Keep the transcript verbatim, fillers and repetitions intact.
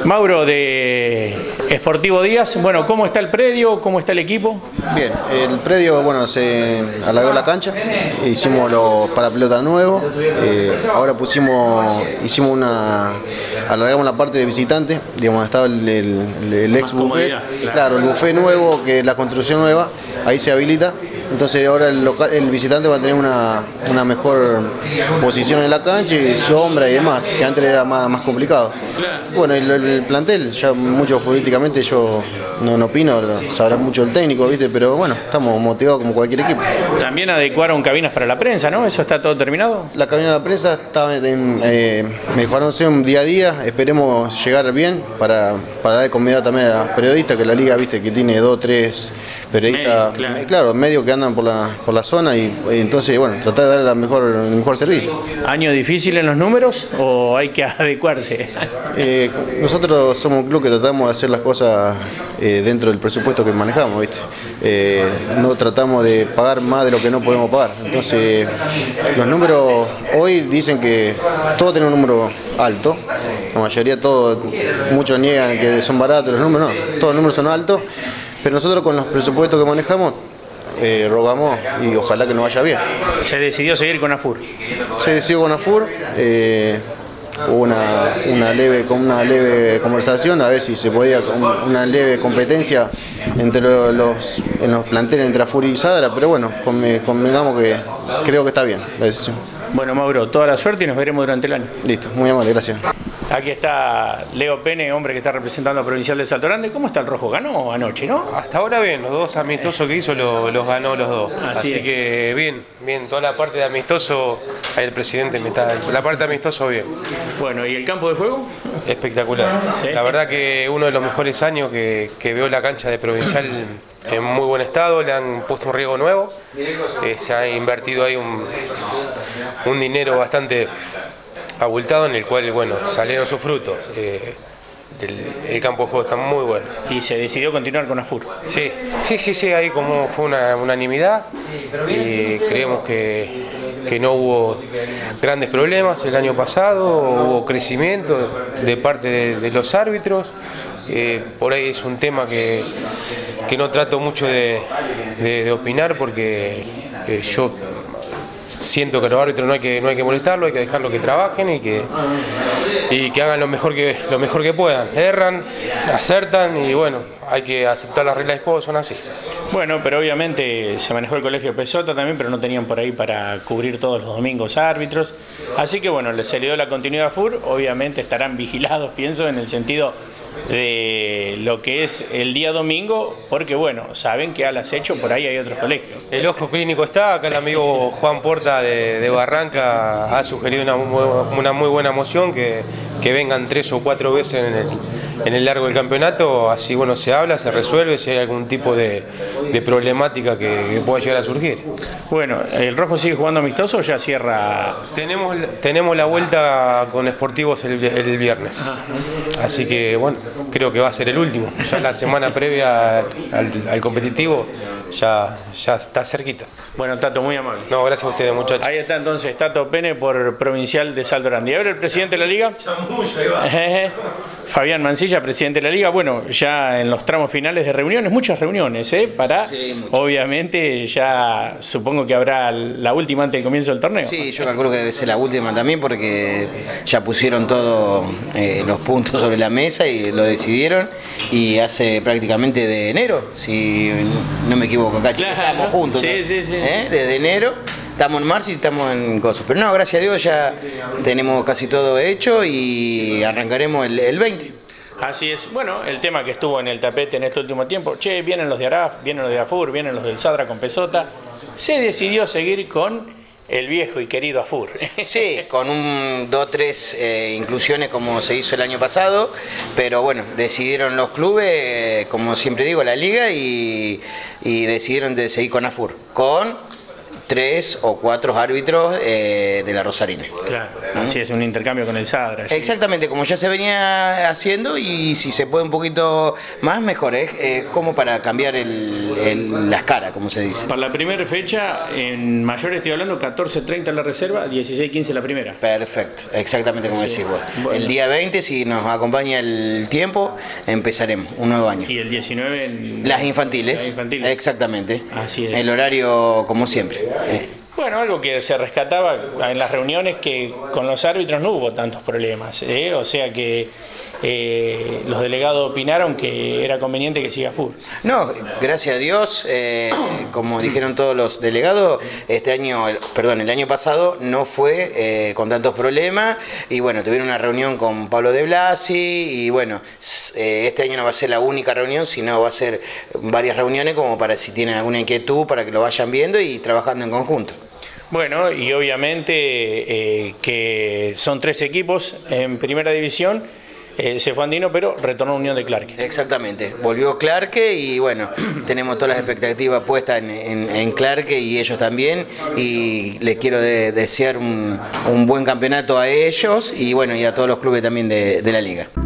Mauro, de Sportivo Díaz, bueno, ¿cómo está el predio? ¿Cómo está el equipo? Bien, el predio, bueno, se alargó la cancha, hicimos los parapelotas nuevos, eh, ahora pusimos, hicimos una, alargamos la parte de visitante, digamos, estaba el, el, el ex buffet, claro. claro, el buffet nuevo, que es la construcción nueva, ahí se habilita. Entonces ahora el, local, el visitante va a tener una, una mejor posición en la cancha y sombra y demás, que antes era más, más complicado. Bueno, el, el plantel, ya mucho futbolísticamente yo no, no opino, sabrá mucho el técnico, ¿viste? Pero bueno, estamos motivados como cualquier equipo. También adecuaron cabinas para la prensa, ¿no? ¿Eso está todo terminado? La cabina de la prensa está eh, mejorándose un día a día, esperemos llegar bien para, para dar comodidad también a los periodistas, que la liga, ¿viste? Que tiene dos, tres periodistas, medio, claro. claro, medios que andan por la, por la zona y, y entonces, bueno, tratar de dar la mejor, el mejor servicio. ¿Año difícil en los números o hay que adecuarse? Eh, nosotros somos un club que tratamos de hacer las cosas eh, dentro del presupuesto que manejamos, ¿viste? Eh, no tratamos de pagar más de lo que no podemos pagar. Entonces, los números hoy dicen que todos tienen un número alto, la mayoría, todos, muchos niegan que son baratos los números, no, todos los números son altos, pero nosotros con los presupuestos que manejamos, Eh, rogamos y ojalá que nos vaya bien. ¿Se decidió seguir con AFUR? Se decidió con AFUR, eh, hubo una, una, leve, una leve conversación a ver si se podía, una leve competencia entre los, los, en los planteles entre AFUR y Sadra, pero bueno, convengamos que creo que está bien la decisión. Bueno, Mauro, toda la suerte y nos veremos durante el año. Listo, muy amable, gracias. Aquí está Leo Pene, hombre que está representando a Provincial de Salto Grande. ¿Cómo está el Rojo? ¿Ganó anoche, no? Hasta ahora bien, los dos amistosos que hizo los, los ganó los dos. Así, Así que bien, bien, toda la parte de amistoso, ahí el presidente me está, la parte de amistoso bien. Bueno, ¿y el campo de juego? Espectacular. ¿Sí? La verdad que uno de los mejores años que, que veo la cancha de Provincial en muy buen estado, le han puesto un riego nuevo, eh, se ha invertido ahí un, un dinero bastante abultado en el cual, bueno, salieron sus frutos. Eh, el, el campo de juego está muy bueno. ¿Y se decidió continuar con AFUR? Sí, sí, sí, sí, ahí como fue una unanimidad y creemos que, que no hubo grandes problemas el año pasado, hubo crecimiento de parte de, de los árbitros. Eh, por ahí es un tema que, que no trato mucho de, de, de opinar porque eh, yo siento que los árbitros no hay que, no hay que molestarlo, hay que dejarlo que trabajen y que, y que hagan lo mejor que, lo mejor que puedan. Erran, acertan y bueno, hay que aceptar las reglas de juego, son así. Bueno, pero obviamente se manejó el colegio Pesota también, pero no tenían por ahí para cubrir todos los domingos árbitros. Así que bueno, se le dio la continuidad a AFUR, obviamente estarán vigilados, pienso, en el sentido de lo que es el día domingo, porque bueno, saben que al acecho por ahí hay otros colegios. El ojo clínico está, acá el amigo Juan Porta de, de Barranca ha sugerido una muy, una muy buena moción, que, que vengan tres o cuatro veces en el, en el largo del campeonato, así bueno, se habla, se resuelve si hay algún tipo de, de problemática que, que pueda llegar a surgir. Bueno, ¿el Rojo sigue jugando amistoso o ya cierra? Tenemos, tenemos la vuelta con Sportivos el, el viernes, así que bueno, creo que va a ser el último. Ya la semana previa al, al competitivo ya, ya está cerquita. Bueno, Tato, muy amable. No, gracias a ustedes, muchachos. Ahí está entonces Tato Pene por Provincial de Salto Grande. Y ahora el presidente de la Liga. Fabián Mancilla, presidente de la Liga. Bueno, ya en los tramos finales de reuniones, muchas reuniones, ¿eh? Para, sí, obviamente, ya supongo que habrá la última antes del comienzo del torneo. Sí, yo calculo que debe ser la última también porque ya pusieron todos eh, los puntos sobre la mesa y lo decidieron. Y hace prácticamente de enero, si no me equivoco, acá claro, estamos juntos. Sí, ¿no? sí, sí. ¿Eh? Desde enero. Estamos en marzo y estamos en cosas. Pero no, gracias a Dios ya tenemos casi todo hecho y arrancaremos el, el veinte. Así es. Bueno, el tema que estuvo en el tapete en este último tiempo, che, vienen los de Araf, vienen los de AFUR, vienen los del Sadra con Pesota, se decidió seguir con el viejo y querido AFUR. Sí, con un dos o tres eh, inclusiones como se hizo el año pasado, pero bueno, decidieron los clubes, eh, como siempre digo, la liga, y, y decidieron de seguir con AFUR, con tres o cuatro árbitros eh, de la Rosarina. Claro, así es, un intercambio con el Sadra. Allí. Exactamente, como ya se venía haciendo, y si se puede un poquito más, mejor, es eh, como para cambiar el, el, las caras, como se dice. Para la primera fecha, en mayores estoy hablando, catorce treinta la reserva, dieciséis quince la primera. Perfecto, exactamente como Sí. decís vos. Bueno. El día veinte, si nos acompaña el tiempo, empezaremos un nuevo año. Y el diecinueve en... Las infantiles. Las infantiles. Exactamente. Así es. El horario como siempre. Eh, Bueno, algo que se rescataba en las reuniones, que con los árbitros no hubo tantos problemas, ¿eh? O sea que eh, los delegados opinaron que era conveniente que siga fútbol. No, gracias a Dios, eh, como dijeron todos los delegados, este año, el- perdón, el año pasado no fue eh, con tantos problemas, y bueno, tuvieron una reunión con Pablo de Blasi, y bueno, s- eh, este año no va a ser la única reunión, sino va a ser varias reuniones como para si tienen alguna inquietud, para que lo vayan viendo y trabajando en conjunto. Bueno, y obviamente eh, que son tres equipos en primera división, eh, se fue Andino, pero retornó Unión de Clark. Exactamente, volvió Clarke y bueno, tenemos todas las expectativas puestas en, en, en Clarke y ellos también, y les quiero de- desear un, un buen campeonato a ellos y bueno, y a todos los clubes también de, de la liga.